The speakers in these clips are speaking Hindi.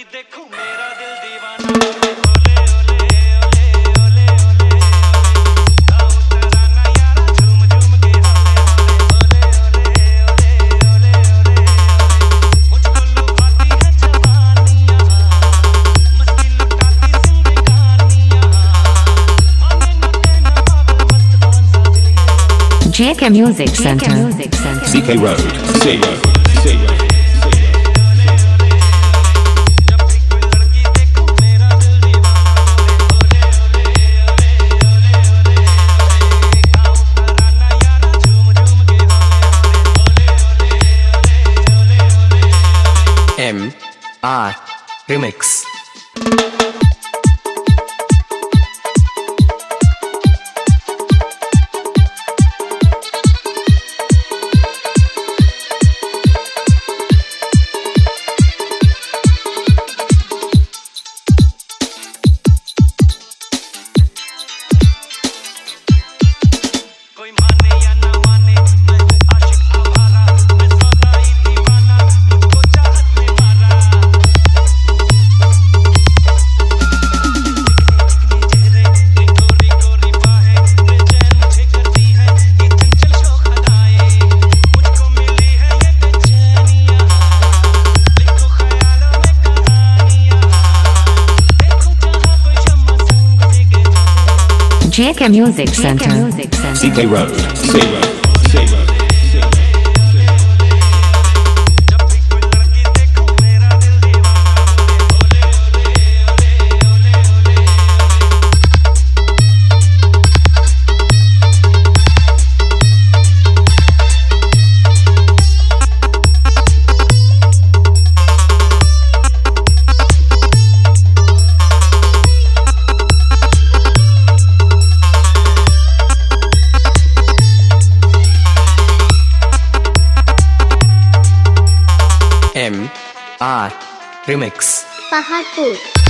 देखूं मेरा दिल दीवाना ओले ओले ओले ओले ओले आओ तराना यारा झूम झूम के ओले ओले ओले ओले ओले मुझको लुभाती है जवानियां मस्ती लुटाती जिंदगानियां माने न कहना पागल मस्त कौन सा दिल ये Jkmusiccenter. CK Road. C. djmremix. कोई माने या ना माने मैं हूँ आशिक आवारा मैं सौदाई दीवाना मुझको चाहत में मारा चिकने चेहरे ये गोरी गोरी बाहें बेचैन मुझे करती है ये चंचल शौक अदाएं मुझको मिली है ये बेचैनियां लिखो ख्यालों में कहानियां देखो जहाँ कोई शम्मा संग जगे Jkmusiccenter. CK Road. C. जब भी कोई लड़की देखो मेरा दिल दीवाना ओले ओले ओले ओले ओले djmremix. Paharpur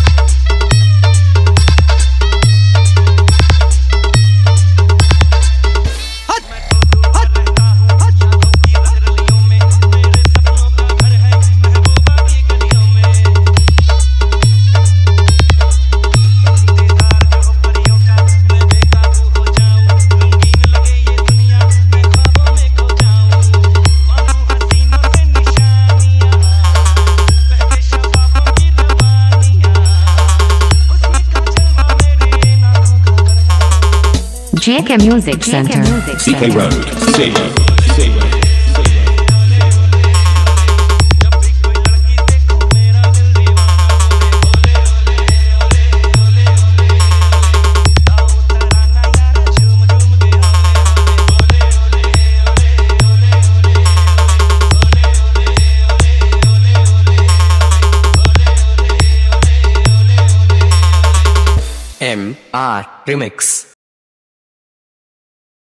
Jkmusiccenter. CK Road. C. जब भी कोई लड़की देखो मेरा दिल दीवाना ओले ओले ओले ओले ओले आओ तराना यारा झूम झूम के ओले ओले ओले ओले ओले ओले ओले ओले djmremix.